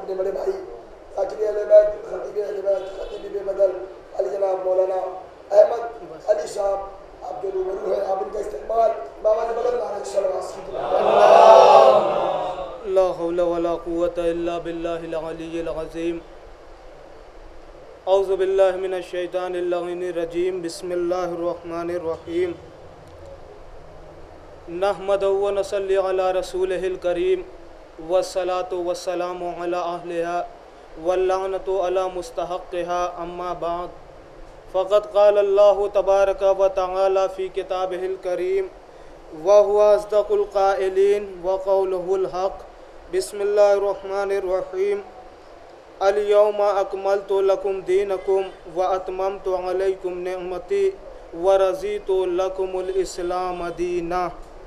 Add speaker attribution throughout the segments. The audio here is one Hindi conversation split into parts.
Speaker 1: अपने बड़े भाई साकिर अहले बैत, खतीब अहले बैत, खतीब बेबदल अली जनाब मौलाना अहमद अली साहब आपके रूबरू है। आप इनका इस्तेमाल बाबा ने बदल मारा सल्लल्लाहु
Speaker 2: ला हौला वला कुव्वता इल्ला बिल्लाहिल अलिय्यिल अज़ीम। औज़ु बिल्लाहि मिनश शैतानिर रजीम। बिस्मिल्लाहिर रहमानिर रहीम। नहमदुहु व नसल्ली अला रसूलिहिल करीम वस्सलातु वस्सलामु अला अहलिहा वल्लअनतु अला मुस्तहक़्क़िहा अम्मा बाद। फ़क़द क़ाल अल्लाहु तबारक व तआला फ़ी किताबिहिल करीम व हुवा अस्दक़ुल क़ाइलीन व क़ौलुहुल हक़। बिस्मिल्लाहिर रहमानिर रहीम। अल यौमा अकमलतु लकुम दीनकुम व अतममतु अलैकुम निअमती व रज़ीतु लकुमुल इस्लाम दीना।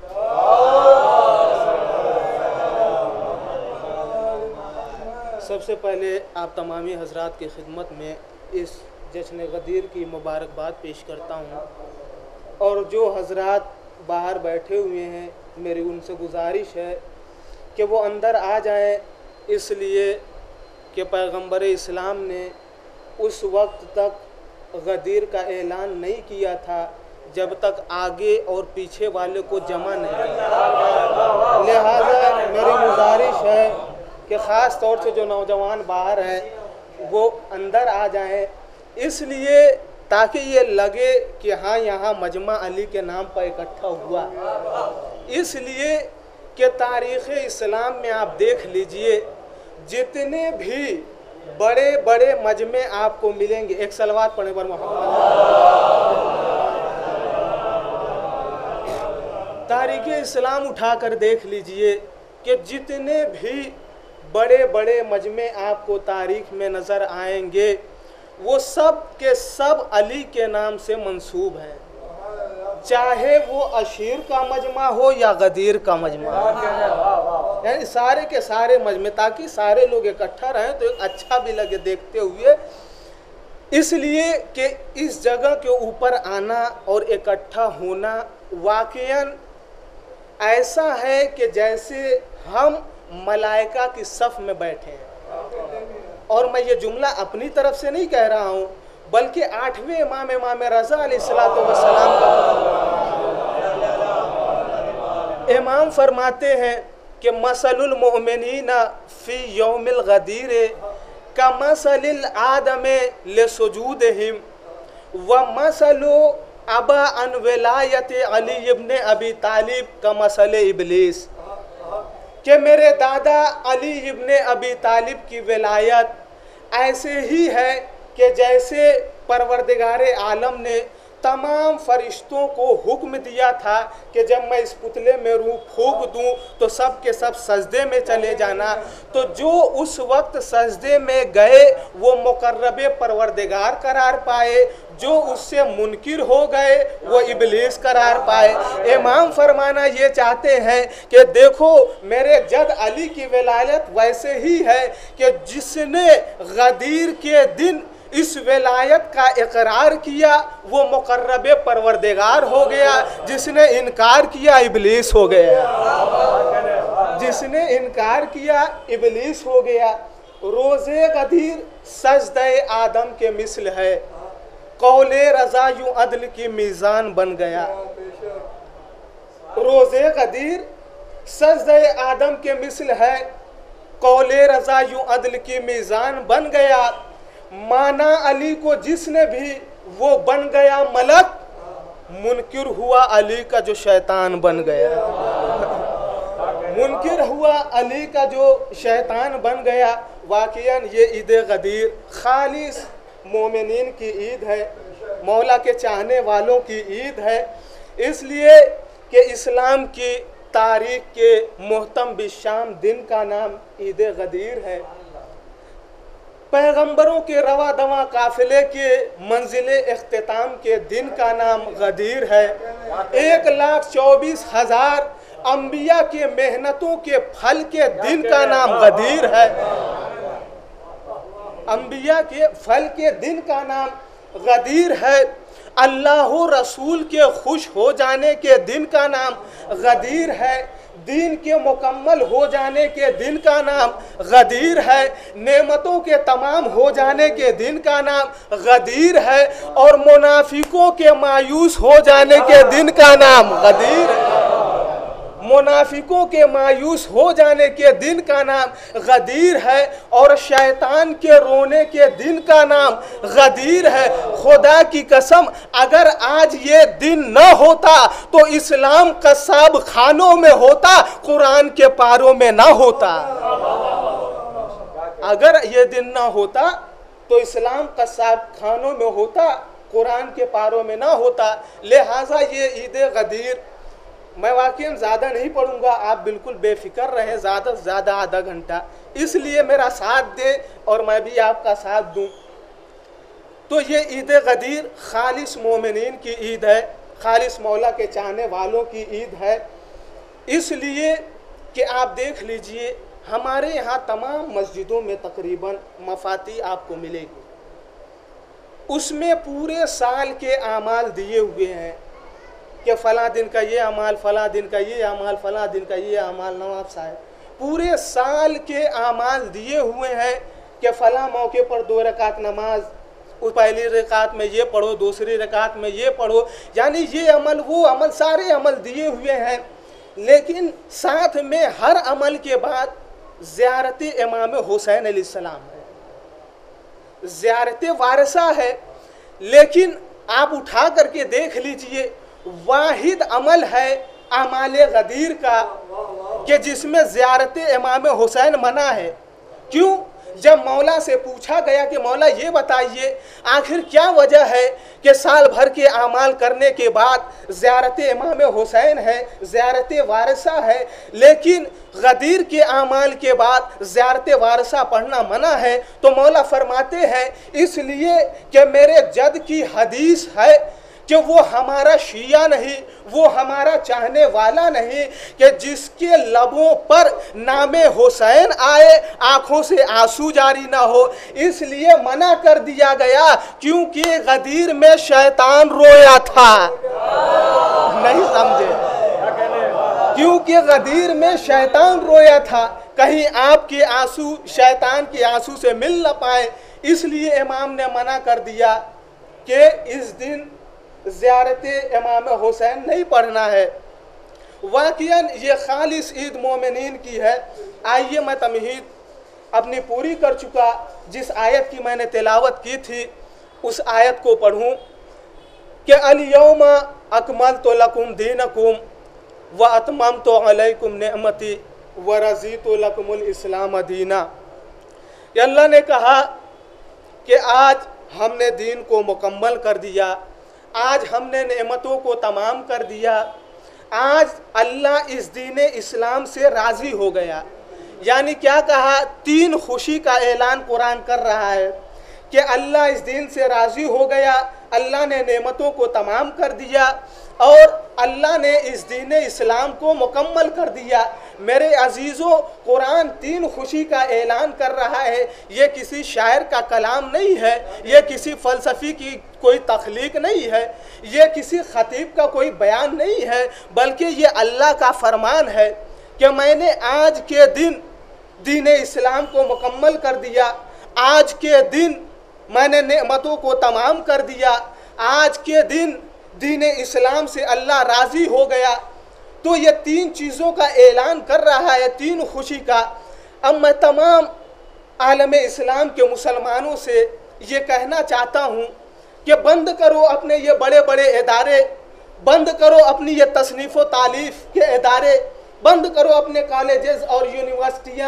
Speaker 2: सबसे पहले आप तमामी हज़रात की खिदमत में इस जश्न गदीर की मुबारकबाद पेश करता हूँ, और जो हज़रात बाहर बैठे हुए हैं मेरी उनसे गुजारिश है कि वो अंदर आ जाएं, इसलिए कि पैगंबर इस्लाम ने उस वक्त तक गदीर का ऐलान नहीं किया था जब तक आगे और पीछे वाले को जमा नहीं किया। लिहाजा मेरी गुजारिश है कि ख़ास तौर से जो नौजवान बाहर हैं वो अंदर आ जाएं, इसलिए ताकि ये लगे कि हाँ यहाँ मजमा अली के नाम पर इकट्ठा हुआ। इसलिए कि तारीख़ इस्लाम में आप देख लीजिए जितने भी बड़े बड़े मजमे आपको मिलेंगे, एक सलवात पढ़ने पर मोहम्मद, तारीख़ इस्लाम उठाकर देख लीजिए कि जितने भी बड़े बड़े मजमे आपको तारीख़ में नज़र आएंगे वो सब के सब अली के नाम से मंसूब हैं, चाहे वो अशीर का मजमा हो या गदीर का मजमा, यानी सारे के सारे मजमे, ताकि सारे लोग इकट्ठा रहें तो एक अच्छा भी लगे देखते हुए। इसलिए कि इस जगह के ऊपर आना और इकट्ठा होना वाक़ईन ऐसा है कि जैसे हम मलाइका की सफ़ में बैठे हैं। और मैं ये जुमला अपनी तरफ से नहीं कह रहा हूँ, बल्कि 8वें इमाम रज़ा अलैहिस्सलातु वस्सलाम का इमाम फरमाते हैं कि मसलुल मुमिनीना फ़ी यौमिल गदीर का मसलिल आदमे लिसुजूदिहिम व मसलु अबा अन विलायत अली इब्न अबी तालिब का मसल इबलीस, कि मेरे दादा अली इब्न अबी तालिब की विलायत ऐसे ही है कि जैसे परवरदिगारे आलम ने तमाम फरिश्तों को हुक्म दिया था कि जब मैं इस पुतले में रूह फूंक दूं तो सब के सब सजदे में चले जाना, तो जो उस वक्त सजदे में गए वो मुकर्रबे परवरदिगार करार पाए, जो उससे मुनकिर हो गए वो इबलीस करार पाए। इमाम फरमाना ये चाहते हैं कि देखो मेरे जद अली की विलायत वैसे ही है कि जिसने गदीर के दिन इस विलायत का इकरार किया वो मुकर्रबे परवरदिगार हो गया, जिसने इनकार किया इबलीस हो गया, जिसने इनकार किया इबलीस हो गया। रोज़े गदीर सजदे आदम के मिसल है, कौले रज़ा यूं अदल की मीज़ान बन गया। रोज़े गदीर सजदे आदम के मिसल है, कौले रज़ा यूं अदल की मीज़ान बन गया। माना अली को जिसने भी वो बन गया मलक, मुनकिर हुआ अली का जो शैतान बन गया, मुनकिर हुआ अली का जो शैतान बन गया। वाक़ईन ये ईद गदीर खालिस मोमिनीन की ईद है, मौला के चाहने वालों की ईद है, इसलिए कि इस्लाम की तारीख़ के मुहतम बिशाम दिन का नाम ईद गदीर है। पैगंबरों के रवा दवा काफिले के मंजिले इख्तिताम के दिन का नाम गदीर है। 1,24,000 अंबिया के मेहनतों के फल के दिन का नाम गदीर है। अंबिया के फल के दिन का नाम गदीर है। अल्लाह रसूल के खुश हो जाने के दिन का नाम गदीर है। दीन के मुकम्मल हो जाने के दिन का नाम गदीर है। नेमतों के तमाम हो जाने के दिन का नाम गदीर है। और मुनाफिकों के मायूस हो जाने के दिन का नाम गदीर है। मुनाफिकों के मायूस हो जाने के दिन का नाम गदीर है। और शैतान के रोने के दिन का नाम गदीर है। खुदा की कसम, अगर आज ये दिन न होता तो इस्लाम कसाब खानों में होता, कुरान के पारों में ना होता। अगर ये दिन ना होता तो इस्लाम कसाब खानों में होता, कुरान के पारों में ना होता। लिहाजा ये ईद गदीर, मैं वाकई ज़्यादा नहीं पढ़ूंगा, आप बिल्कुल बेफिक्र रहें, ज़्यादा से ज़्यादा आधा घंटा, इसलिए मेरा साथ दे और मैं भी आपका साथ दूं। तो ये ईद गदीर खालिस मोमिनीन की ईद है, खालिस मौला के चाहने वालों की ईद है। इसलिए कि आप देख लीजिए, हमारे यहाँ तमाम मस्जिदों में तकरीबन मफाती आपको मिलेगी, उसमें पूरे साल के आमाल दिए हुए हैं कि फ़लाँ दिन का ये अमाल, फ़लाँ दिन का ये अमाल, फ़लाँ दिन का ये अमाल। नवाब साहब, पूरे साल के आमाल दिए हुए हैं कि फ़लाँ मौके पर 2 रकात नमाज, पहली रकात में ये पढ़ो, दूसरी रकात में ये पढ़ो, यानी ये अमल वो अमल, सारे अमल दिए हुए हैं। लेकिन साथ में हर अमल के बाद ज़ियारत इमाम हुसैन अलैहिस्सलाम है, ज़ियारत वारसा है। लेकिन आप उठा करके देख लीजिए, वाहिद अमल है अमाल गदीर का कि जिसमें ज़ियारत इमाम हुसैन मना है। क्यों? जब मौला से पूछा गया कि मौला ये बताइए आखिर क्या वजह है कि साल भर के आमाल करने के बाद ज़ियारत इमाम हुसैन है, ज़ियारत वारसा है, लेकिन गदीर के आमाल के बाद ज़ियारत वारसा पढ़ना मना है? तो मौला फरमाते हैं इसलिए कि मेरे जद की हदीस है कि वो हमारा शिया नहीं, वो हमारा चाहने वाला नहीं, कि जिसके लबों पर नामे हुसैन आए आंखों से आंसू जारी ना हो। इसलिए मना कर दिया गया क्योंकि गदीर में शैतान रोया था। नहीं समझे? क्योंकि गदीर में शैतान रोया था, कहीं आपके आंसू शैतान के आंसू से मिल न पाए, इसलिए इमाम ने मना कर दिया कि इस दिन ज़ियारत इमाम हुसैन नहीं पढ़ना है। वाक़ियन ये खालिस ईद मोमिनीन की है। आइए मैं तमहीद अपनी पूरी कर चुका, जिस आयत की मैंने तिलावत की थी उस आयत को पढ़ूँ कि अल-यौमा अकमलतु लकुम दीनकुम व अतममतु अलैकुम निअमती व रज़ीतु लकुमुल इस्लाम दीना। अल्लाह ने कहा कि आज हमने दीन को मुकम्मल कर दिया, आज हमने नेमतों को तमाम कर दिया, आज अल्लाह इस दीन इस्लाम से राज़ी हो गया। यानी क्या कहा? 3 खुशी का ऐलान कुरान कर रहा है कि अल्लाह इस दीन से राज़ी हो गया, अल्लाह ने नेमतों को तमाम कर दिया और अल्लाह ने इस दीन इस्लाम को मुकम्मल कर दिया। मेरे अजीज़ों, कुरान 3 खुशी का ऐलान कर रहा है। ये किसी शायर का कलाम नहीं है, ये किसी फ़लसफ़ी की कोई तख्लीक नहीं है, ये किसी ख़तीब का कोई बयान नहीं है, बल्कि ये अल्लाह का फरमान है कि मैंने आज के दिन दीन इस्लाम को मुकम्मल कर दिया, आज के दिन मैंने नेमतों को तमाम कर दिया, आज के दिन दीन इस्लाम से अल्लाह राज़ी हो गया। तो ये 3 चीज़ों का ऐलान कर रहा है, 3 खुशी का। अब मैं तमाम आलम इस्लाम के मुसलमानों से ये कहना चाहता हूँ कि बंद करो अपने ये बड़े बड़े इदारे, बंद करो अपनी ये तसनीफ़ व तालीफ़ के इदारे, बंद करो अपने कॉलेजेस और यूनिवर्सिटियाँ।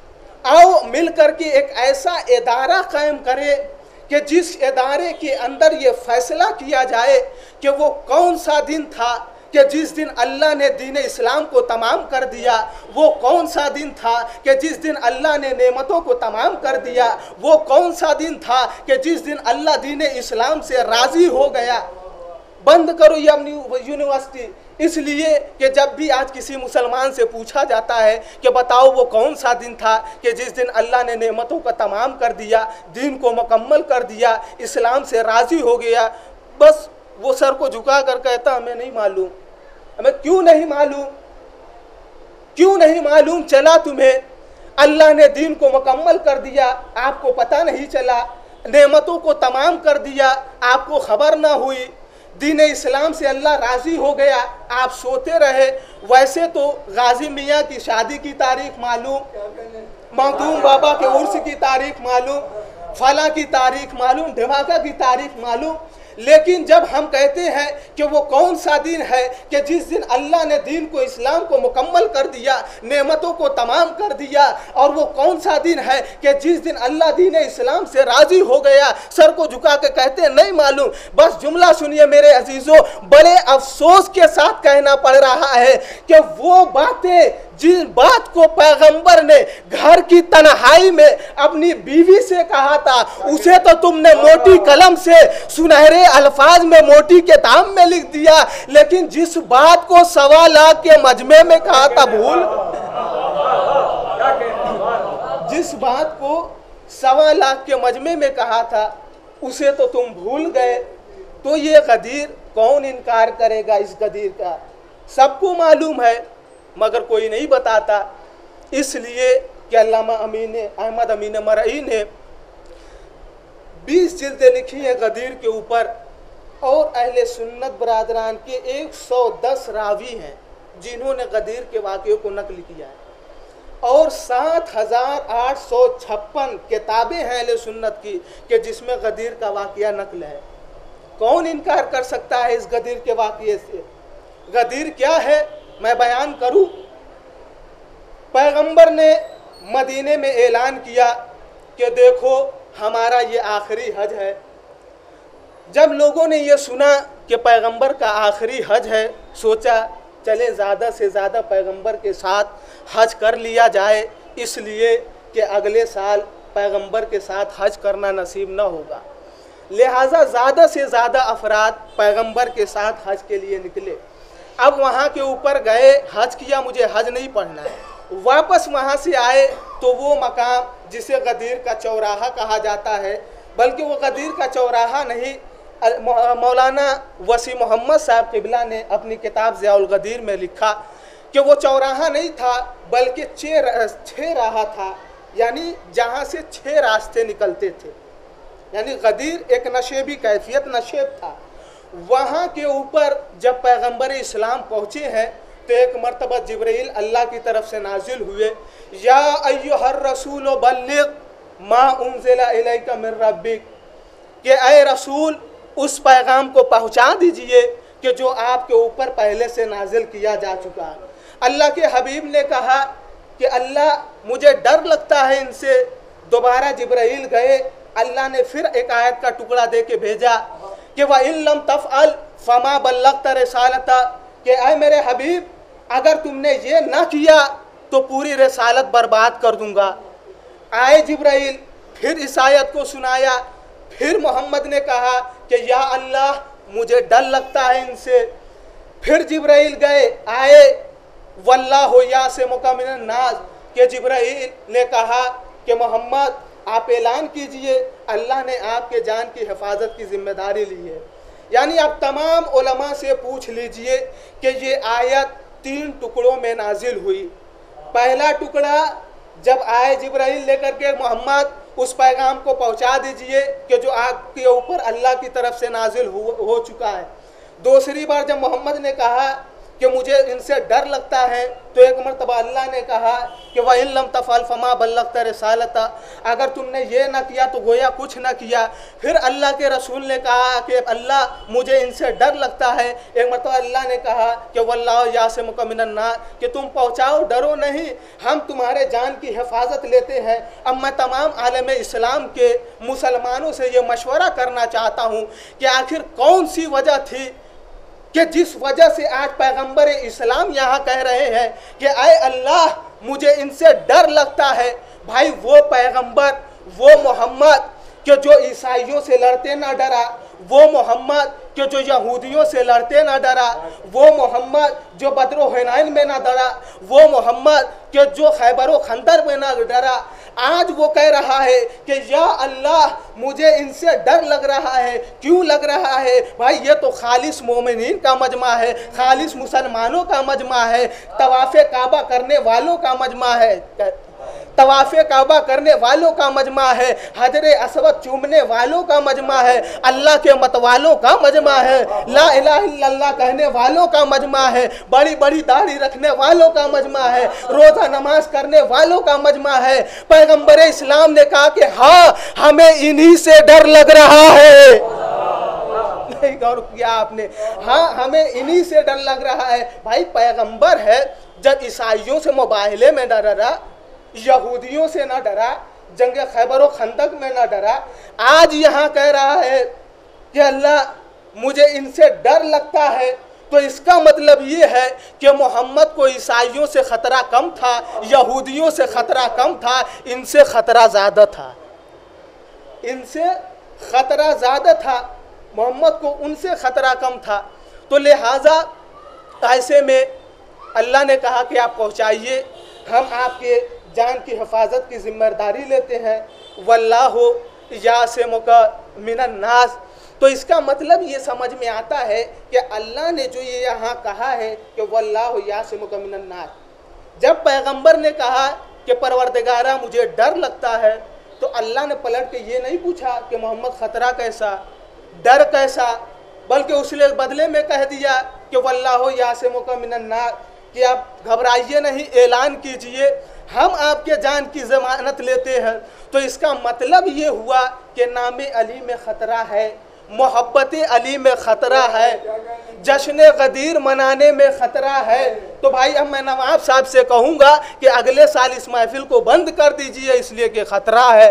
Speaker 2: आओ मिल कर के एक ऐसा इदारा कायम करें कि जिस इदारे के अंदर ये फ़ैसला किया जाए कि वो कौन सा दिन था कि जिस दिन अल्लाह ने दीन इस्लाम को तमाम कर दिया, वो कौन सा दिन था कि जिस दिन अल्लाह ने नेमतों को तमाम कर दिया, वो कौन सा दिन था कि जिस दिन अल्लाह दीन इस्लाम से राज़ी हो गया। बंद करो ये यूनिवर्सिटी। इसलिए कि जब भी आज किसी मुसलमान से पूछा जाता है कि बताओ वो कौन सा दिन था कि जिस दिन अल्लाह ने नेमतों का तमाम कर दिया, दीन को मुकम्मल कर दिया, इस्लाम से राज़ी हो गया, बस वो सर को झुका कर कहता हमें नहीं मालूम। हमें क्यों नहीं मालूम? क्यों नहीं मालूम चला तुम्हें? अल्लाह ने दीन को मुकम्मल कर दिया, आपको पता नहीं चला, नेमतों को तमाम कर दिया, आपको खबर ना हुई, दीन इस्लाम से अल्लाह राज़ी हो गया, आप सोते रहे। वैसे तो गाजी मियाँ की शादी की तारीख मालूम, मखदूम बाबा के उर्स की तारीख मालूम, फला की तारीख मालूम, धमाका की तारीख मालूम, लेकिन जब हम कहते हैं कि वो कौन सा दिन है कि जिस दिन अल्लाह ने दीन को, इस्लाम को मुकम्मल कर दिया, नेमतों को तमाम कर दिया, और वो कौन सा दिन है कि जिस दिन अल्लाह दीन इस्लाम से राज़ी हो गया, सर को झुका के कहते हैं नहीं मालूम। बस जुमला सुनिए मेरे अजीज़ों, बड़े अफसोस के साथ कहना पड़ रहा है कि वो बातें जिस बात को पैगंबर ने घर की तन्हाई में अपनी बीवी से कहा था, उसे तो तुमने मोटी कलम से सुनहरे अल्फाज में मोटी किताब में लिख दिया, लेकिन जिस बात को 1.25 लाख के मजमे में कहा था भूल, जिस बात को 1.25 लाख के मजमे में कहा था उसे तो तुम भूल गए। तो ये गदीर कौन इनकार करेगा? इस गदीर का सबको मालूम है मगर कोई नहीं बताता। इसलिए कि अल्लामा अहमद अमीन मरई ने 20 जिल्दें लिखी हैं गदीर के ऊपर, और अहले सुन्नत बरादरान के 110 रावी हैं जिन्होंने गदीर के वाक़े को नकल किया है, और 7,856 किताबें हैं अहले सुन्नत की कि जिसमें गदीर का वाक़या नकल है। कौन इनकार कर सकता है इस गदीर के वाक़े से? गदीर क्या है मैं बयान करूं। पैगंबर ने मदीने में ऐलान किया कि देखो हमारा ये आखिरी हज है। जब लोगों ने ये सुना कि पैगंबर का आखिरी हज है, सोचा चले ज़्यादा से ज़्यादा पैगंबर के साथ हज कर लिया जाए, इसलिए कि अगले साल पैगंबर के साथ हज करना नसीब न होगा। लिहाजा ज़्यादा से ज़्यादा अफराद पैगंबर के साथ हज के लिए निकले। अब वहाँ के ऊपर गए, हज किया, मुझे हज नहीं पढ़ना है। वापस वहाँ से आए तो वो मकाम जिसे गदीर का चौराहा कहा जाता है, बल्कि वो गदीर का चौराहा नहीं, मौलाना वसी मोहम्मद साहब क़िबला ने अपनी किताब ज़ियाउल गदीर में लिखा कि वो चौराहा नहीं था बल्कि 6 राह था, यानी जहाँ से 6 रास्ते निकलते थे। यानी गदीर एक नशेबी कैफियत नशेब था। वहाँ के ऊपर जब पैगंबर इस्लाम पहुँचे हैं तो एक मरतबा जिब्रील अल्लाह की तरफ से नाजिल हुए, या अय्युहर रसूल बल्लिग मा उन्ज़िला इलैका मिन रब्बिक, कि ऐ रसूल उस पैगाम को पहुँचा दीजिए कि जो आपके ऊपर पहले से नाजिल किया जा चुका है। अल्लाह के हबीब ने कहा कि अल्लाह मुझे डर लगता है इनसे। दोबारा जिब्रील गए, अल्लाह ने फिर एक आयत का टुकड़ा दे के भेजा कि व इन लम तफ़अल फमा बल्लग़त रिसालता, कि ऐ मेरे हबीब अगर तुमने ये ना किया तो पूरी रिसालत बर्बाद कर दूंगा। आए जिब्राइल, फिर इस आयत को सुनाया, फिर मोहम्मद ने कहा कि या अल्लाह मुझे डर लगता है इनसे। फिर जिब्राइल गए, आए वल्लाहु यासिमुका मिनन नास, कि जिब्राइल ने कहा कि मोहम्मद आप ऐलान कीजिए अल्लाह ने आपके जान की हिफाजत की जिम्मेदारी ली है। यानी आप तमाम उलमा से पूछ लीजिए कि ये आयत 3 टुकड़ों में नाजिल हुई। पहला टुकड़ा जब आए जिब्राइल लेकर के मोहम्मद उस पैगाम को पहुंचा दीजिए कि जो आपके ऊपर अल्लाह की तरफ से नाजिल हो चुका है। दूसरी बार जब मोहम्मद ने कहा कि मुझे इनसे डर लगता है तो एक मरतबा अल्लाह ने कहा कि वह इन लम तफ़अल फमा बल्लग़त रिसालता, अगर तुमने ये ना किया तो गोया कुछ ना किया। फिर अल्लाह के रसूल ने कहा कि अल्लाह मुझे इनसे डर लगता है। एक मरतबा अल्लाह ने कहा कि वल्लाहु यासिमुका मिनन नास, कि तुम पहुँचाओ, डरो नहीं, हम तुम्हारे जान की हिफाजत लेते हैं। अब मैं तमाम आलम इस्लाम के मुसलमानों से ये मशवरा करना चाहता हूँ कि आखिर कौन सी वजह थी कि जिस वजह से आज पैगंबर इस्लाम यहाँ कह रहे हैं कि आए अल्लाह मुझे इनसे डर लगता है। भाई वो पैगंबर, वो मोहम्मद कि जो ईसाइयों से लड़ते ना डरा, वो मोहम्मद कि जो यहूदियों से लड़ते ना डरा, वो मोहम्मद जो बद्र हुनैन में ना डरा, वो मोहम्मद कि जो खैबर व खंदर में ना डरा। आज वो कह रहा है कि या अल्लाह मुझे इनसे डर लग रहा है। क्यों लग रहा है भाई? ये तो खालिस मोमिनीन का मजमा है, खालिस मुसलमानों का मजमा है, तवाफ़े काबा करने वालों का मजमा है, तवाफ़े काबा करने वालों का मजमा है, हजरे अस्वद चूमने वालों का मजमा है, अल्लाह के मतवालों का मजमा है, ला इलाहा इल्लल्लाह कहने वालों का मजमा है, बड़ी बड़ी दाढ़ी रखने वालों का मजमा है, रोज़ा नमाज करने वालों का मजमा है। पैगंबर इस्लाम ने कहा कि हाँ हमें इन्हीं से डर लग रहा है। नहीं गौर किया आपने? हाँ हमें इन्हीं से डर लग रहा है। भाई पैगंबर है, जब ईसाइयों से मुबाहले में डरा, यहूदियों से ना डरा, जंग खैबर व खंदक में ना डरा, आज यहाँ कह रहा है कि अल्लाह मुझे इनसे डर लगता है। तो इसका मतलब ये है कि मोहम्मद को ईसाइयों से ख़तरा कम था, यहूदियों से ख़तरा कम था, इनसे ख़तरा ज़्यादा था, इनसे ख़तरा ज़्यादा था, मोहम्मद को उनसे ख़तरा कम था। तो लिहाजा ऐसे में अल्लाह ने कहा कि आप पहुँचाइए, हम आपके जान की हिफाजत की जिम्मेदारी लेते हैं। वल्लाहु यासिमुका मिनन नास। तो इसका मतलब ये समझ में आता है कि अल्लाह ने जो ये यहाँ कहा है कि वल्लाहु यासिमुका मिनन नास, जब पैगंबर ने कहा कि परवरदिगारा मुझे डर लगता है, तो अल्लाह ने पलट के ये नहीं पूछा कि मोहम्मद ख़तरा कैसा, डर कैसा, बल्कि उसने बदले में कह दिया कि वल्लाहु यासिमुका मिनन नास, कि आप घबराइए नहीं, ऐलान कीजिए, हम आपके जान की ज़मानत लेते हैं। तो इसका मतलब ये हुआ कि नाम अली में ख़तरा है, मोहब्बत अली में ख़तरा है, जश्न गदीर मनाने में ख़तरा है। तो भाई अब मैं नवाब साहब से कहूँगा कि अगले साल इस महफिल को बंद कर दीजिए, इसलिए कि ख़तरा है,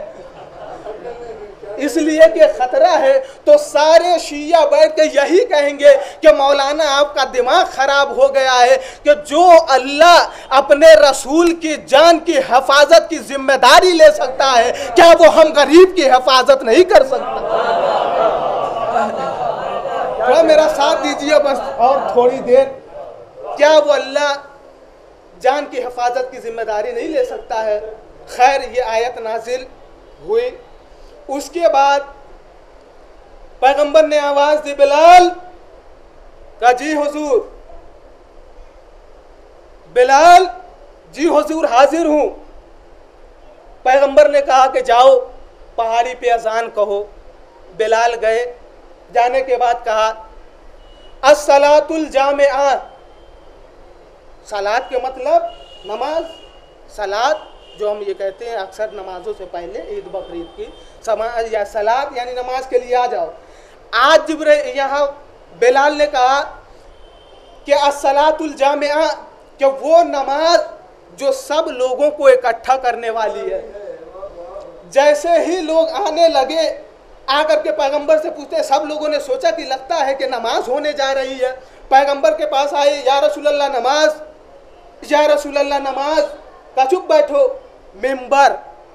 Speaker 2: इसलिए कि ख़तरा है। तो सारे शिया बैठ के यही कहेंगे कि मौलाना आपका दिमाग ख़राब हो गया है कि जो अल्लाह अपने रसूल की जान की हिफाजत की जिम्मेदारी ले सकता है, क्या वो हम गरीब की हिफाजत नहीं कर सकता? थोड़ा मेरा साथ दीजिए बस और थोड़ी देर। क्या वो अल्लाह जान की हिफाजत की जिम्मेदारी नहीं ले सकता है? खैर ये आयत नाजिल हुई, उसके बाद पैगंबर ने आवाज दी, बिलाल का जी हुजूर, बिलाल जी हुजूर हाजिर हूं। पैगंबर ने कहा कि जाओ पहाड़ी पे अजान कहो। बिलाल गए, जाने के बाद कहा अस्सलातुल जामिआ, सलात के मतलब नमाज, सलात जो हम ये कहते हैं अक्सर नमाजों से पहले ईद बकरीद की समाज या सलात यानी नमाज के लिए आ जाओ। आज जिब्रील यहाँ बिलाल ने कहा कि अस्सलातुल जामिआ, कि वो नमाज जो सब लोगों को इकट्ठा करने वाली है। जैसे ही लोग आने लगे, आकर के पैगंबर से पूछते, सब लोगों ने सोचा कि लगता है कि नमाज होने जा रही है। पैगंबर के पास आए, या रसूलल्लाह नमाज, या रसूलल्लाह नमाज। का चुप बैठो, मिंबर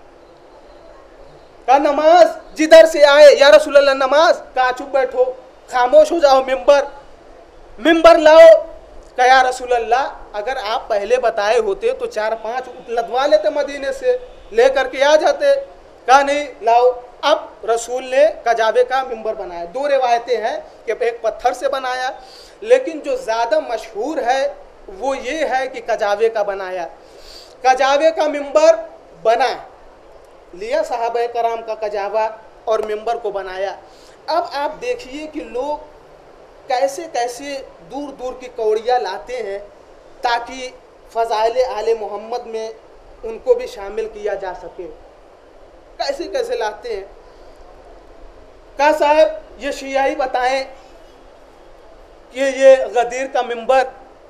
Speaker 2: का नमाज जिधर से आए, या रसूलल्लाह नमाज, का चुप बैठो, खामोश हो जाओ, मिंबर, मिंबर लाओ। का या रसूलल्लाह अगर आप पहले बताए होते तो 4-5 लदवा लेते, मदीने से लेकर के आ जाते। कहा नहीं लाओ। अब रसूल ने कजाबे का मिंबर बनाया। 2 रिवायतें हैं कि एक पत्थर से बनाया, लेकिन जो ज़्यादा मशहूर है वो ये है कि कजाबे का बनाया। कजाबे का मिंबर बना लिया साहबे कराम का कजावा और मिंबर को बनाया। अब आप देखिए कि लोग कैसे कैसे दूर दूर की कौड़ियाँ लाते हैं ताकि फ़ज़ाइल आले मोहम्मद में उनको भी शामिल किया जा सके। कैसे कैसे लाते हैं। कहा साहब ये शियाई बताएं कि ये गदीर का मिंबर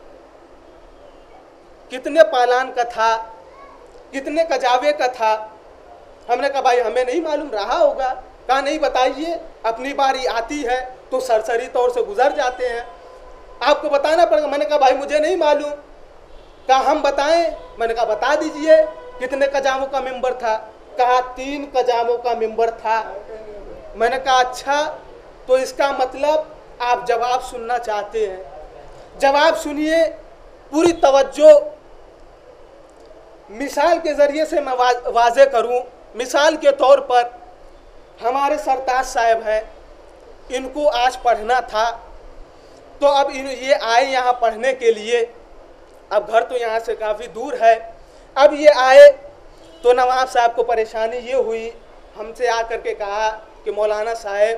Speaker 2: कितने पालान का था, कितने कजावे का था। हमने कहा भाई हमें नहीं मालूम, रहा होगा। कहा नहीं बताइए, अपनी बारी आती है तो सरसरी तौर से गुजर जाते हैं, आपको बताना पड़ेगा। मैंने कहा भाई मुझे नहीं मालूम। कहा हम बताएं। मैंने कहा बता दीजिए कितने कजामों का मिंबर था। कहा 3 कजामों का मिंबर था। मैंने कहा अच्छा तो इसका मतलब आप जवाब सुनना चाहते हैं। जवाब सुनिए, पूरी तवज्जो। मिसाल के ज़रिए से मैं वाज़े करूं। मिसाल के तौर पर हमारे सरताज साहब हैं, इनको आज पढ़ना था, तो अब ये आए यहाँ पढ़ने के लिए। अब घर तो यहाँ से काफ़ी दूर है। अब ये आए तो नवाब साहब को परेशानी ये हुई, हमसे आकर के कहा कि मौलाना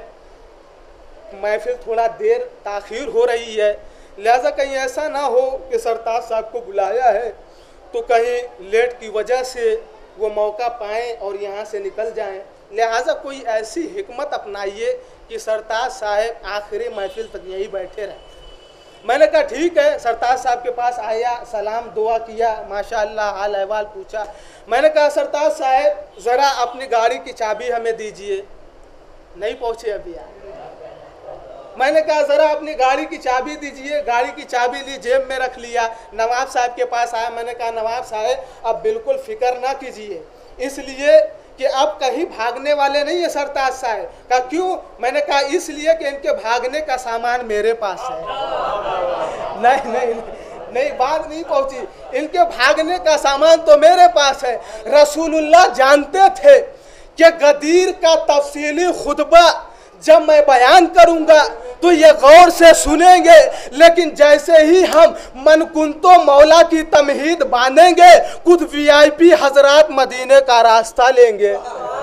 Speaker 2: साहब महफिल थोड़ा देर ताख़ीर हो रही है, लिहाजा कहीं ऐसा ना हो कि सरताज साहब को बुलाया है तो कहीं लेट की वजह से वो मौका पाएँ और यहाँ से निकल जाएं। लिहाजा कोई ऐसी हिकमत अपनाइए कि सरताज साहब आखिरी महफिल तक यहीं बैठे रहे। मैंने कहा ठीक है। सरताज साहब के पास आया, सलाम दुआ किया, माशाअल्लाह हाल अहवाल पूछा। मैंने कहा सरताज साहब ज़रा अपनी गाड़ी की चाबी हमें दीजिए। नहीं पहुँचे अभी आए। मैंने कहा ज़रा अपनी गाड़ी की चाबी दीजिए। गाड़ी की चाबी ली, जेब में रख लिया। नवाब साहब के पास आया। मैंने कहा नवाब साहब अब बिल्कुल फ़िक्र ना कीजिए, इसलिए कि अब कहीं भागने वाले नहीं है सरताज साहब। कहा क्यों? मैंने कहा इसलिए कि इनके भागने का सामान मेरे पास है। नहीं नहीं नहीं, बात नहीं पहुंची। इनके भागने का सामान तो मेरे पास है। रसूलुल्लाह जानते थे कि गदीर का तफसीली खुतबा जब मैं बयान करूंगा तो ये गौर से सुनेंगे, लेकिन जैसे ही हम मनकुंतो मौला की तमहीद बांधेंगे कुछ वीआईपी हजरात मदीने का रास्ता लेंगे।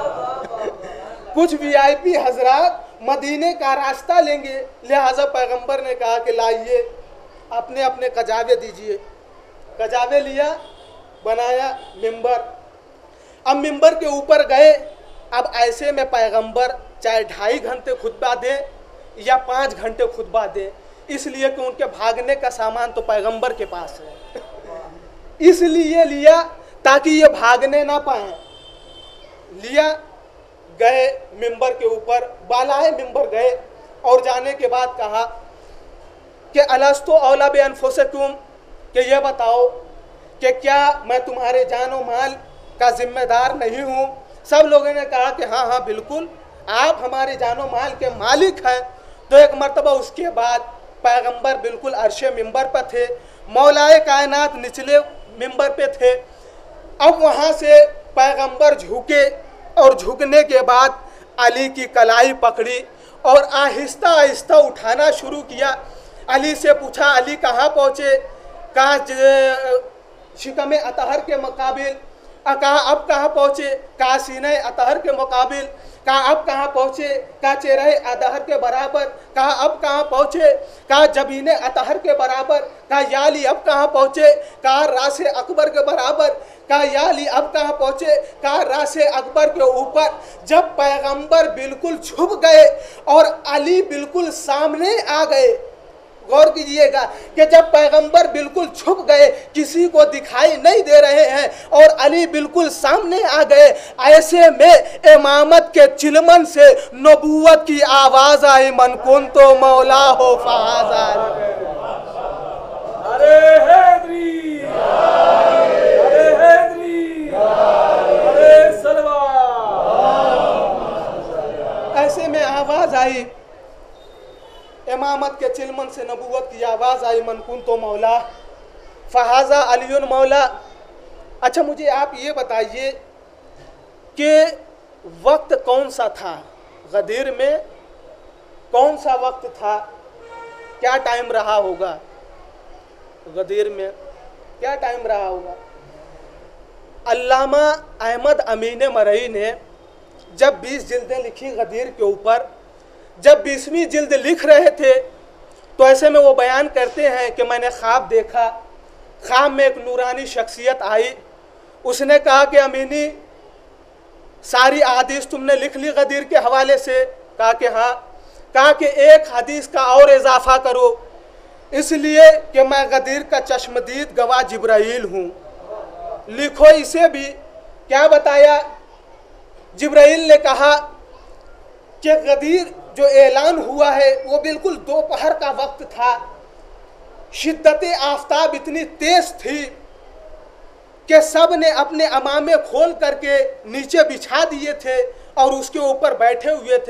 Speaker 2: कुछ वीआईपी हजरात मदीने का रास्ता लेंगे। लिहाजा पैगंबर ने कहा कि लाइए अपने अपने कजावे दीजिए। कजावे लिया, बनाया मिंबर। अब मिंबर के ऊपर गए। अब ऐसे में पैगंबर चाहे 2.5 घंटे खुतबा दे या 5 घंटे खुतबा दे, इसलिए कि उनके भागने का सामान तो पैगंबर के पास है। इसलिए लिया ताकि ये भागने ना पाए। लिया, गए मिंबर के ऊपर, बालाए मिंबर गए और जाने के बाद कहा कि अलस्तु औला बि अनफुसिकुम, कि ये बताओ कि क्या मैं तुम्हारे जानो माल का जिम्मेदार नहीं हूँ? सब लोगों ने कहा कि हाँ हाँ बिल्कुल, आप हमारे जानो माल के मालिक हैं। तो एक मर्तबा उसके बाद पैगंबर बिल्कुल अर्शे मिंबर पर थे, मौलाए कायनात निचले मिंबर पे थे। अब वहाँ से पैगंबर झुके और झुकने के बाद अली की कलाई पकड़ी और आहिस्ता आहिस्ता उठाना शुरू किया। अली से पूछा अली कहाँ पहुँचे? कहा शिकम अतहर के मुकाबिल। कहा अब कहाँ पहुँचे? कहा सीने अतहर के मुकाबिल। कहा अब कहाँ पहुँचे? कहा चेहरे अतहर के बराबर। कहा अब कहाँ पहुँचे? कहा जबीने अतहर के बराबर। कहा या अली अब कहाँ पहुँचे? कहा रासे अकबर के बराबर। कहा या अली अब कहाँ पहुँचे? कहा रासे अकबर के ऊपर। जब पैगंबर बिल्कुल छुप गए और अली बिल्कुल सामने आ गए, गौर कीजिएगा कि जब पैगंबर बिल्कुल छुप गए, किसी को दिखाई नहीं दे रहे हैं और अली बिल्कुल सामने आ गए, ऐसे में इमामत के चिलमन से नबूवत की आवाज आई, मन कुंतो मौला हो फहाजा।
Speaker 3: अरे हैदरी, अरे हैदरी, अरे सलवा।
Speaker 2: ऐसे में आवाज आई, इमामत के चिलमन से नबूवत की आवाज़ आई, मन कुंतो मौला फहाजा अलीउन मौला। अच्छा मुझे आप ये बताइए कि वक्त कौन सा था गदीर में? कौन सा वक्त था? क्या टाइम रहा होगा गदीर में? क्या टाइम रहा होगा? अल्लामा अहमद अमीन मरई ने जब 20 जिल्दें लिखी गदीर के ऊपर, जब 20वीं जिल्द लिख रहे थे तो ऐसे में वो बयान करते हैं कि मैंने ख्वाब देखा। ख्वाब में एक नूरानी शख्सियत आई। उसने कहा कि अमीनी सारी अहादीस तुमने लिख ली गदीर के हवाले से? कहा कि हाँ। कहा कि एक हदीस का और इजाफा करो, इसलिए कि मैं गदीर का चश्मदीद गवाह जिब्राइल हूँ। लिखो इसे भी। क्या बताया? जिब्राइल ने कहा कि गदीर जो ऐलान हुआ है वो बिल्कुल दोपहर का वक्त था। शिद्दत आफताब इतनी तेज थी कि सब ने अपने अमामे खोल करके नीचे बिछा दिए थे और उसके ऊपर बैठे हुए थे।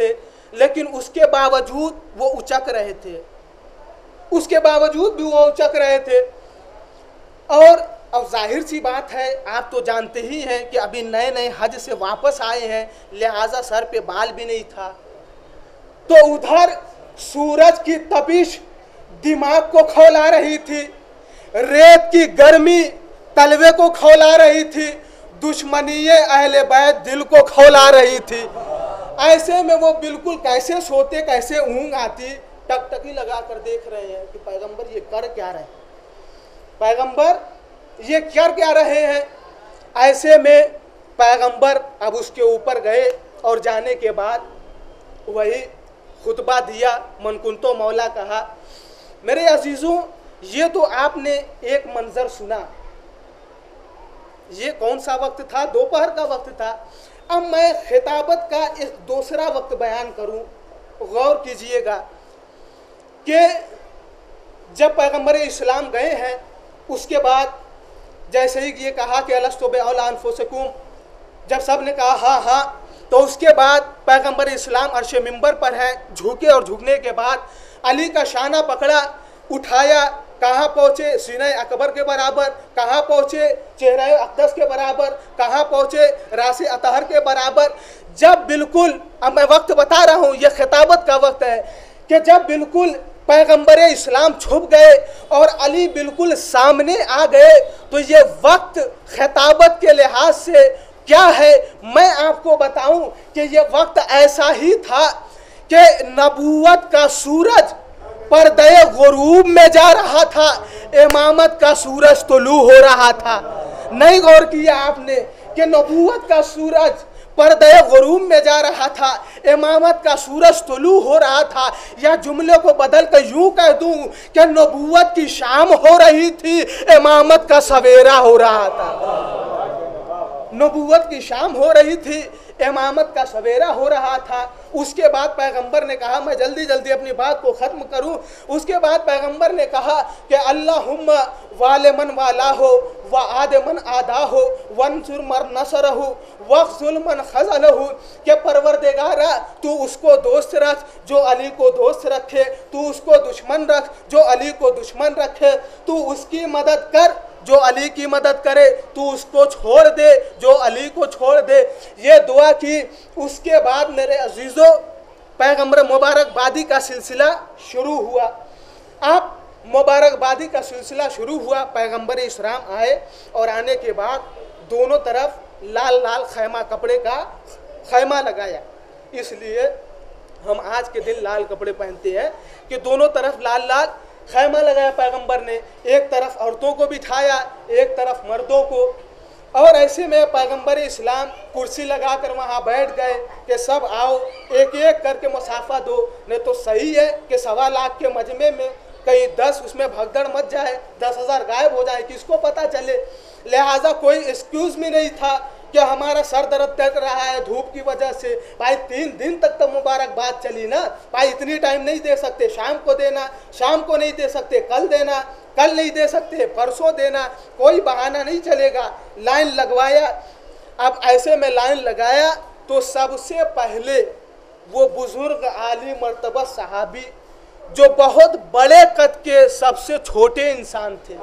Speaker 2: लेकिन उसके बावजूद वो उचक रहे थे, उसके बावजूद भी वो उचक रहे थे। और अब जाहिर सी बात है, आप तो जानते ही हैं कि अभी नए नए हज से वापस आए हैं, लिहाजा सर पे बाल भी नहीं था। तो उधर सूरज की तपिश दिमाग को खौला रही थी, रेत की गर्मी तलवे को खौला रही थी, दुश्मनीये अहले बैत दिल को खौला रही थी। ऐसे में वो बिल्कुल कैसे सोते, कैसे ऊँग आती, टकटकी लगा कर देख रहे हैं कि पैगंबर ये कर क्या रहे हैं, पैगंबर ये कर क्या रहे हैं। ऐसे में पैगंबर अब उसके ऊपर गए और जाने के बाद वही खुतबा दिया, मनकुंतो मौला कहा। मेरे अजीज़ों, ये तो आपने एक मंजर सुना, ये कौन सा वक्त था, दोपहर का वक्त था। अब मैं खिताबत का एक दूसरा वक्त बयान करूं, गौर कीजिएगा कि जब पैगंबर इस्लाम गए हैं, उसके बाद जैसे ही ये कहा कि अलस्तु बिऔला अनफुसिकुम, जब सब ने कहा हाँ हाँ, तो उसके बाद पैगंबर इस्लाम अर्श मिंबर पर है, झुके और झुकने के बाद अली का शाना पकड़ा, उठाया, कहाँ पहुँचे सीने अकबर के बराबर, कहाँ पहुँचे चेहरा अक़दस के बराबर, कहाँ पहुँचे रासे अतहर के बराबर। जब बिल्कुल, अब मैं वक्त बता रहा हूँ, यह खिताबत का वक्त है कि जब बिल्कुल पैगंबर इस्लाम छुप गए और अली बिल्कुल सामने आ गए, तो ये वक्त खिताबत के लिहाज से क्या है, मैं आपको बताऊं कि ये वक्त ऐसा ही था कि नबूवत का सूरज पर्दे गुरूब में जा रहा था, इमामत का सूरज तुलू हो रहा था। नहीं गौर किया आपने कि नबूवत का सूरज पर्दे गुरूब में जा रहा था, इमामत का सूरज तुलू हो रहा था। या जुमले को बदल कर यूं कह दूं कि नबूवत की शाम हो रही थी, इमामत का सवेरा हो रहा था। नबूवत की शाम हो रही थी, इमामत का सवेरा हो रहा था। उसके बाद पैगंबर ने कहा, मैं जल्दी जल्दी अपनी बात को ख़त्म करूं, उसके बाद पैगंबर ने कहा कि अल्लाहुम्मा वाले मन वाला हो व आदे मन आदा हो वंसुर मर नसर हो वख्जुल मन खजल हो, कि परवरदिगारा तू उसको दोस्त रख जो अली को दोस्त रखे, तू उसको दुश्मन रख जो अली को दुश्मन रखे, तू उसकी मदद कर जो अली की मदद करे, तू उसको छोड़ दे जो अली को छोड़ दे। ये दुआ की। उसके बाद मेरे अजीज़ों, पैगंबर मुबारकबादी का सिलसिला शुरू हुआ। अब मुबारकबादी का सिलसिला शुरू हुआ, पैगंबर इस्लाम आए और आने के बाद दोनों तरफ लाल लाल खैमा कपड़े का खैमा लगाया। इसलिए हम आज के दिन लाल कपड़े पहनते हैं कि दोनों तरफ लाल लाल खैमा लगाया पैगंबर ने, एक तरफ औरतों को बिठाया, एक तरफ मर्दों को। और ऐसे में पैगंबर इस्लाम कुर्सी लगाकर वहाँ बैठ गए कि सब आओ, एक एक करके मुसाफा दो। नहीं तो सही है कि 1.25 लाख के मजमे में कहीं 10 उसमें भगदड़ मच जाए, 10,000 गायब हो जाए, किसको पता चले। लिहाजा कोई एक्सक्यूज़ भी नहीं था कि हमारा सर दर्द कर रहा है धूप की वजह से। भाई 3 दिन तक तो मुबारकबाद चली ना भाई, इतनी टाइम नहीं दे सकते, शाम को देना, शाम को नहीं दे सकते, कल देना, कल नहीं दे सकते, परसों देना, कोई बहाना नहीं चलेगा। लाइन लगवाया। अब ऐसे में लाइन लगाया तो सबसे पहले वो बुजुर्ग आली मर्तबा सहाबी जो बहुत बड़े कद के सबसे छोटे इंसान थे,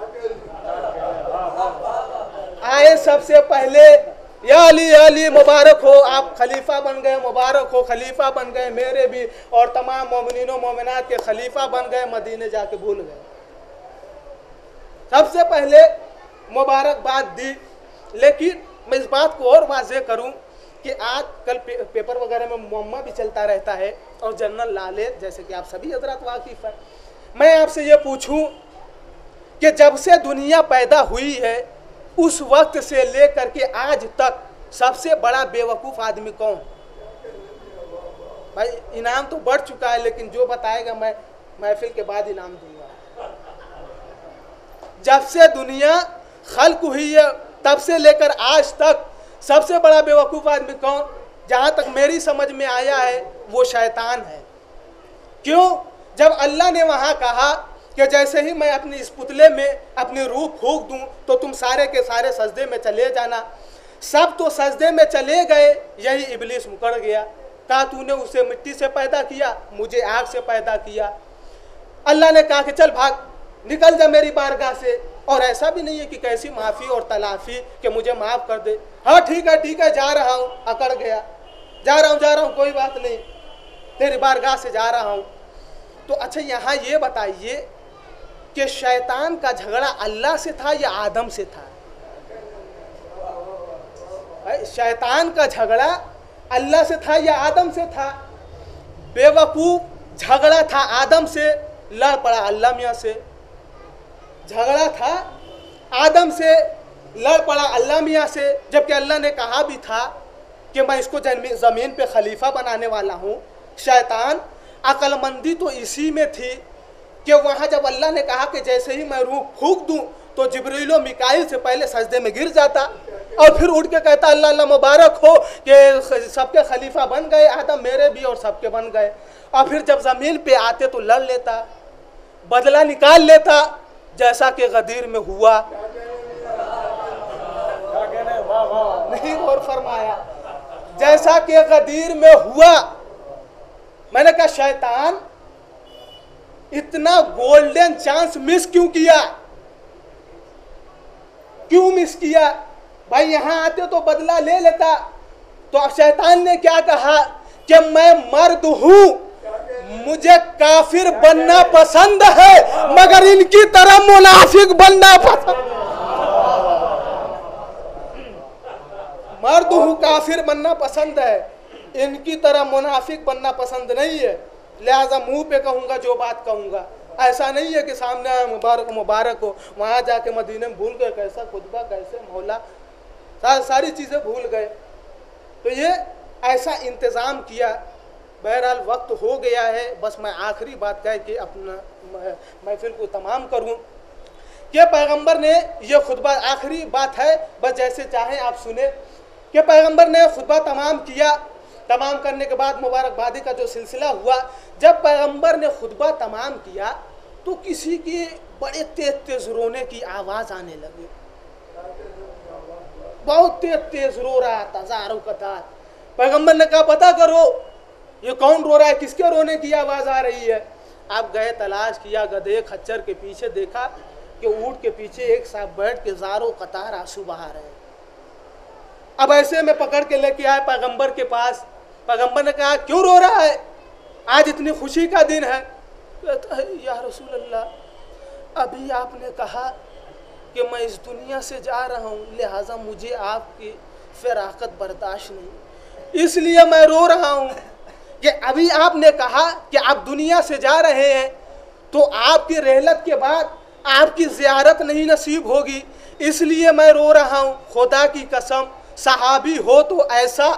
Speaker 2: आए सबसे पहले। या अली मुबारक हो, आप खलीफा बन गए, मुबारक हो, खलीफा बन गए, मेरे भी और तमाम मोमिनीनों मोमिनात के खलीफा बन गए, मदीने जाके भूल गए। सबसे पहले मुबारकबाद दी। लेकिन मैं इस बात को और वाज़ेह करूं कि आज कल पेपर वगैरह में मुअम्मा भी चलता रहता है और जनरल लाले जैसे कि आप सभी हजरात वाकिफ़ हैं। मैं आपसे ये पूछूं कि जब से दुनिया पैदा हुई है उस वक्त से लेकर के आज तक सबसे बड़ा बेवकूफ़ आदमी कौन? भाई इनाम तो बढ़ चुका है, लेकिन जो बताएगा मैं महफिल के बाद इनाम दूंगा। जब से दुनिया खल्क हुई है तब से लेकर आज तक सबसे बड़ा बेवकूफ़ आदमी कौन? जहाँ तक मेरी समझ में आया है वो शैतान है। क्यों? जब अल्लाह ने वहाँ कहा कि जैसे ही मैं अपनी इस पुतले में अपनी रूह फूंक दूं तो तुम सारे के सारे सजदे में चले जाना, सब तो सजदे में चले गए, यही इब्लीस मुकर गया। कहा तूने उसे मिट्टी से पैदा किया, मुझे आग से पैदा किया। अल्लाह ने कहा कि चल भाग, निकल जा मेरी बारगाह से। और ऐसा भी नहीं है कि कैसी माफ़ी और तलाफ़ी कि मुझे माफ़ कर दे। हाँ ठीक है जा रहा हूँ, अकड़ गया, जा रहा हूँ कोई बात नहीं, तेरी बारगाह से जा रहा हूँ। तो अच्छा यहाँ ये बताइए कि शैतान का झगड़ा अल्लाह से था या आदम से था? शैतान का झगड़ा अल्लाह से था या आदम से था? बेवकूफ, झगड़ा था आदम से, लड़ पड़ा अल्लाह मियाँ से। झगड़ा था आदम से, लड़ पड़ा अल्लाह मियाँ से, जबकि अल्लाह ने कहा भी था कि मैं इसको ज़मीन पे खलीफा बनाने वाला हूँ। शैतान, अक्लमंदी तो इसी में थी कि वहाँ जब अल्लाह ने कहा कि जैसे ही मैं रूह फूंक दूँ तो जिब्रील और मिकाईल से पहले सजदे में गिर जाता और फिर उठ के कहता अल्लाह अल्लाह मुबारक हो कि सबके खलीफा बन गए, आदम मेरे भी और सबके बन गए। और फिर जब ज़मीन पे आते तो लड़ लेता, बदला निकाल लेता, जैसा कि गदीर में हुआ। नहीं गौर फरमाया? जैसा कि गदीर में हुआ। मैंने कहा शैतान इतना गोल्डन चांस मिस क्यों किया? क्यों मिस किया? भाई यहाँ आते तो बदला ले लेता। तो अब शैतान ने क्या कहा कि मैं मर्द हूं, मुझे काफिर बनना पसंद है मगर इनकी तरह मुनाफिक बनना पसंद। मर्द हूं, काफिर बनना पसंद है, इनकी तरह मुनाफिक बनना पसंद नहीं है। लिहाजा मुंह पे कहूंगा जो बात कहूंगा। ऐसा नहीं है कि सामने आया मुबारक मुबारक हो, वहां जाके मदीने में भूल गए कैसा खुतबा, कैसे मौला, सारी चीजें भूल गए। तो ये ऐसा इंतजाम किया। बहरहाल वक्त हो गया है, बस मैं आखिरी बात कह के अपना महफिल को तमाम करूं कि पैगंबर ने ये खुतबा, आखिरी बात है, बस जैसे चाहें आप सुने, कि पैगंबर ने खुतबा तमाम किया। तमाम करने के बाद मुबारकबादी का जो सिलसिला हुआ, जब पैगंबर ने खुतबा तमाम किया तो किसी के बड़े तेज तेज रोने की आवाज़ आने लगी। बहुत तेज तेज रो रहा था, हजारों कतार। पैगंबर ने कहा पता करो ये कौन रो रहा है, किसके रोने की आवाज़ आ रही है। आप गए, तलाश किया, गधे खच्चर के पीछे देखा कि ऊँट के पीछे एक साथ बैठ के हजारों कतार आंसू बहा रहे हैं। अब ऐसे में पकड़ के लेके आए पैगंबर के पास। पैगंबर ने कहा क्यों रो रहा है, आज इतनी खुशी का दिन है। कहता है या रसूल अल्लाह, अभी आपने कहा कि मैं इस दुनिया से जा रहा हूँ, लिहाजा मुझे आपकी फिराकत बर्दाश्त नहीं, इसलिए मैं रो रहा हूँ। कि अभी आपने कहा कि आप दुनिया से जा रहे हैं तो आपकी रहलत के बाद आपकी ज़ियारत नहीं नसीब होगी, इसलिए मैं रो रहा हूँ। खुदा की कसम, सहाबी हो तो ऐसा,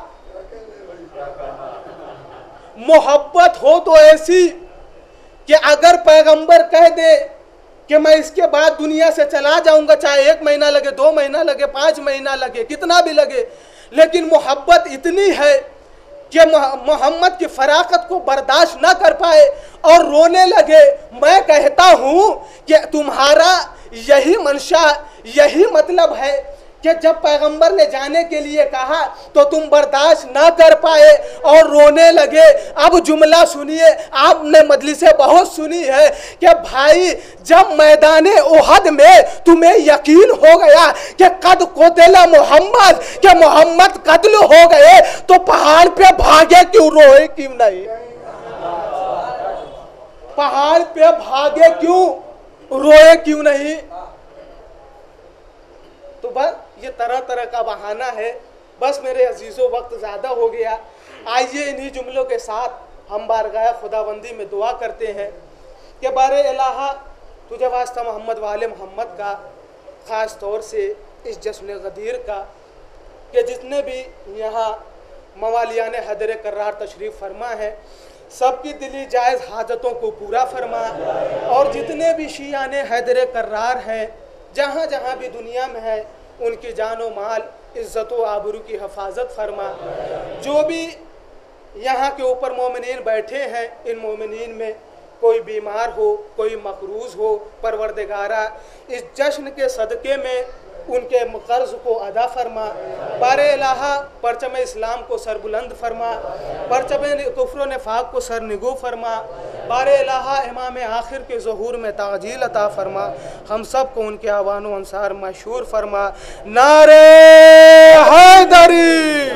Speaker 2: मोहब्बत हो तो ऐसी कि अगर पैगंबर कह दे कि मैं इसके बाद दुनिया से चला जाऊंगा, चाहे 1 महीना लगे, 2 महीना लगे, 5 महीना लगे, कितना भी लगे, लेकिन मोहब्बत इतनी है कि मोहम्मद की फराकत को बर्दाश्त ना कर पाए और रोने लगे। मैं कहता हूँ कि तुम्हारा यही मंशा, यही मतलब है कि जब पैगंबर ने जाने के लिए कहा तो तुम बर्दाश्त ना कर पाए और रोने लगे। अब जुमला सुनिए, आपने मजलिसें बहुत सुनी है कि भाई जब मैदाने उहद में तुम्हें यकीन हो गया कि कद कोतेला मोहम्मद, कि मोहम्मद कत्ल हो गए, तो पहाड़ पे भागे क्यों, रोए क्यों नहीं? पहाड़ पे भागे क्यों, रोए क्यों नहीं? तो बस ये तरह तरह का बहाना है। बस मेरे अजीज़ों, वक्त ज़्यादा हो गया। आइए इन्हीं जुमलों के साथ हम बारगाह खुदाबंदी में दुआ करते हैं कि बारे इलाहा तुझे वास्ता मोहम्मद वाले मोहम्मद का, ख़ास तौर से इस जश्न गदीर का, कि जितने भी यहाँ मवालियान हैदर कर्रार तशरीफ़ फरमा है, सबकी दिली जायज़ हाजतों को पूरा फरमा, और जितने भी शियान हैदर कर्रार हैं जहाँ जहाँ भी दुनिया में है, उनकी जानो माल, इज़्ज़त व आबरू की हिफाजत फरमा। जो भी यहाँ के ऊपर मोमिनीन बैठे हैं, इन मोमिनीन में कोई बीमार हो, कोई मकरूज़ हो, परवरदिगारा इस जश्न के सदक़े में उनके कर्ज को अदा फरमा। बारे इलाहा परचम इस्लाम को सरबुलंद फरमा, परचम कुफ्र नफाक को सरनिगो फरमा। बारे इलाहा इमाम आखिर के ज़हूर में ताजील अता फरमा। हम सब को उनके आवान व अंसार मशहूर फरमा। नारे हैदरी।